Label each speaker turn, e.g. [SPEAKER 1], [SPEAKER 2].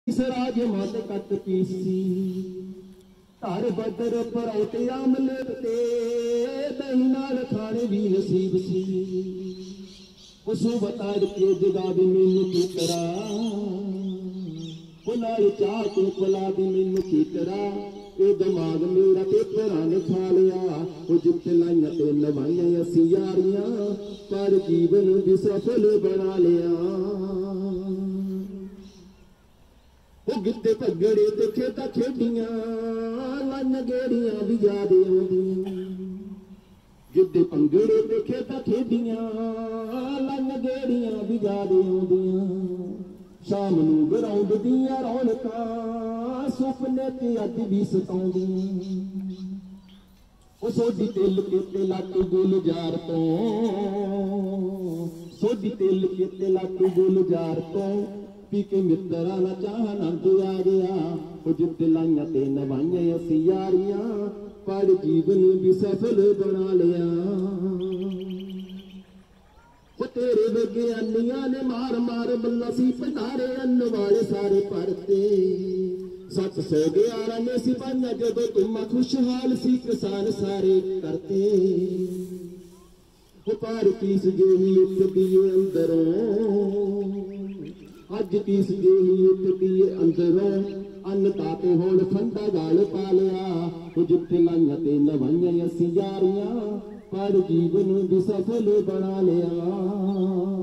[SPEAKER 1] राज मत cut PC घर बदर परौते आमलेते दही नाल खाने भी नसीब सी उसू बता के जगा भी मैनू की करा नाल चाह के पिला भी मैनू की करा ये दिमाग मेरा पेपरां ने खा लिया जिथे लाइया ते नवाइया असी यारियां पर जीवन भी सफल बना लिया गिद्दे भगड़े ते खेता खेडियां लन गेड़ियां भी याद आउंदियां गिद्दे भंगड़े ते खेता खेडियां लन गेड़ियां भी याद आउंदियां शाम नूं ग्राउंड दियां रौनकां सुपने ते अज भी सताउंदियां सोडी तिल के लाटू गुलजार तो सोडी तिल के लाटू गुलजार तो पी के मित्रा ना चाह नंद आ गया जिद्द लाइया ते नवाइया असी यारियां पर जीवन भी सफल बना लिया तेरे विज्ञानिया ने मार मार मल्ला सी भंडारे अन्न वाले सारे भरते 700 11 ने सिपाहियां जदों तुम खुशहाल सी किसान सारे करते पार पीस गई उठती अंदरों अज पीस गई उठती अंदरों अन्नदाते होण फंडा गाल पा लिया जिथे लाइया ते नवाइया असी यारियां पर जीवन भी सफल बना लिया।